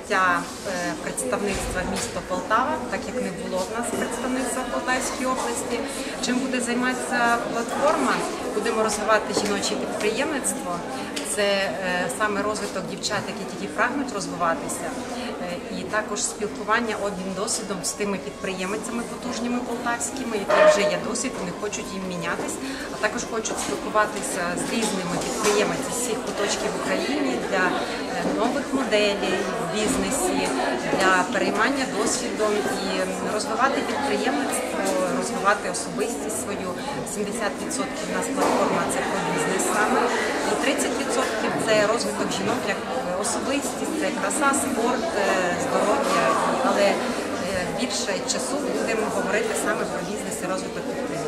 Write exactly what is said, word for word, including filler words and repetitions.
відкриття представництва міста Полтава, так як не було в нас представництва в Полтавській області. Чим буде займатися платформа? Будемо розвивати жіноче підприємництво. Це саме розвиток дівчат, які тільки прагнуть розвиватися. І також спілкування, обмін досвідом з тими підприємцями потужніми полтавськими, які вже є досвід, вони хочуть їм мінятись, а також хочуть спілкуватися з різними підприємцями з всіх куточків України для нових моделей в бізнесі, для переймання досвідом і розвивати підприємництво, розвивати особистість свою. сімдесят відсотків у нас платформа – це про бізнес саме, і тридцять відсотків – це розвиток жінок як особистість, це краса, спорт, здоров'я, але більше часу будемо говорити саме про бізнес і розвиток підприємництва.